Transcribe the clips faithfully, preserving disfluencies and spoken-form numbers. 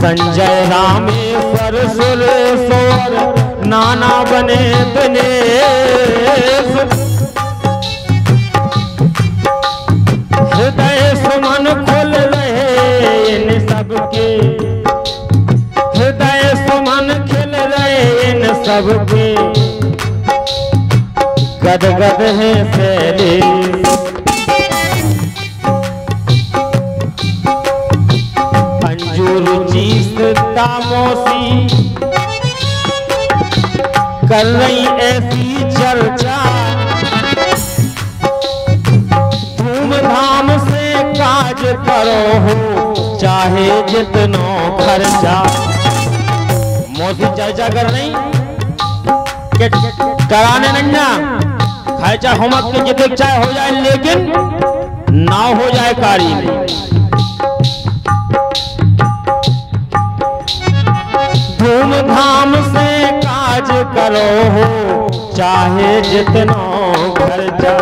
संजय रामेश्वर सुरेश्वर नाना बने दिनेश। हृदय सुमन खुल रहे इन सबके, हृदय सुमन खिल रहे इन सबके, गदगद है शैली। अंजू रुचि तामोसी कर रही ऐसी चर्चा, धूमधाम से काज करो हो चाहे जितनो खर्चा। मौसी चर्चा कर रही कि कराने नन्ना खाए चाहे होमक के जितने चाहे हो जाए, लेकिन ना हो जाए कारी। धूमधाम से काज करो हो चाहे जितना खर्चा।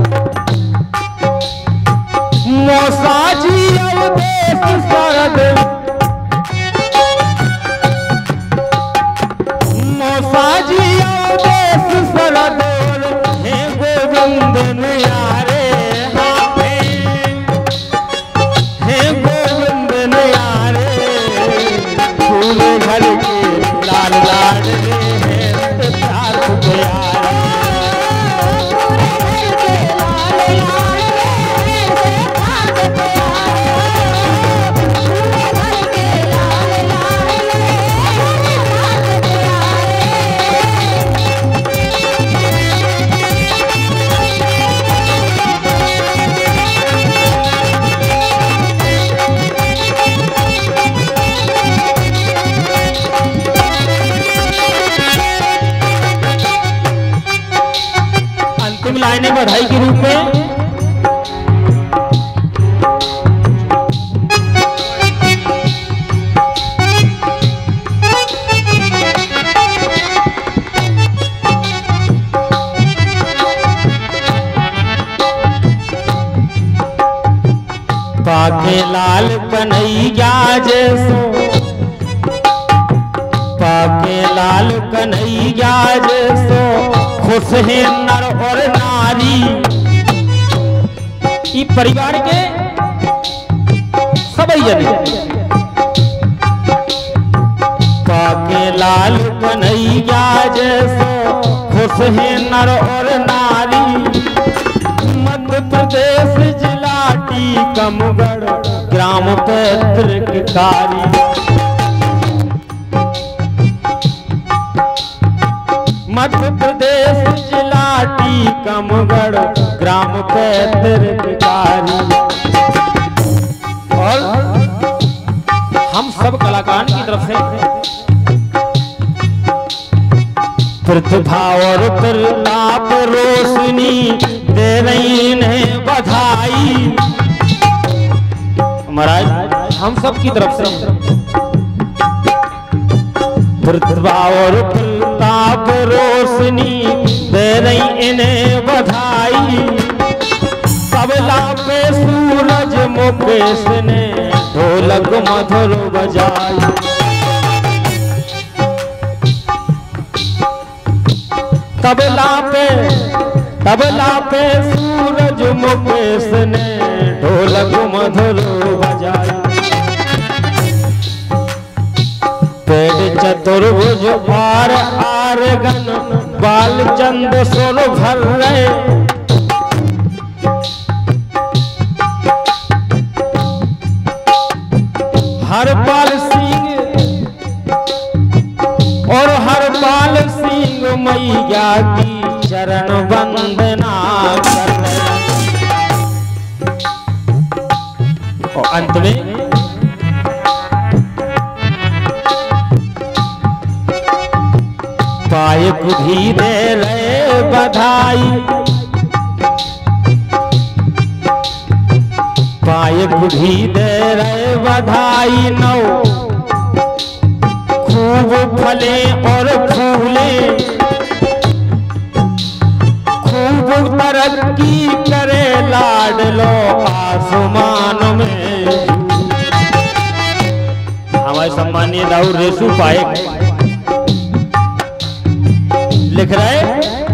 मौसा जी अवधेश शरद, मौसा जी अवधेश शरद हे गोविंद न्यारे, हे गोविंद न्यारे, फूल घर के लाल लाल लाइनें बधाई के रूप में। पाके लाल कन्हैया जैसो, पाके लाल कन्हैया जैसो खुश है नर और नारी। ई परिवार के सभी जने पाके लाल कन्हैया जैसो खुश है नर और नारी। मध्य प्रदेश जिला टीकमगढ़ ग्राम पैतृक कारी। मध्य प्रदेश जिला टीकमगढ़ ग्राम पैतृक कारी। और हम सब कलाकार की तरफ से प्रतिभा और प्रताप रोशनी दे रही इन्हें बधाई। महाराज हम सब की तरफ से प्रतिभा और प्रताप रोशनी दे रही इन्हें बधाई। तबला पे सूरज मुकेश ने ढोलक मधुर बजाई। तबला पे तबला पे सूरज मुकेश ने ढोलक मधुर बजाई। पेड़ चतुर्भुज और आरगन बालचंद सुर भर रहे। हरपाल सिंह और हरपाल सिंह मैया की चरण वंदना कर रहे। और अंत में पायक भी दे रहे बधाई। पायक भी दे रहे बधाई। नौ खूब फले और फूले, खूब तरक्की करे लाडलो आसमान में। हमारे हमारे सम्मानीय दाऊद रेसू पाए लिख रहे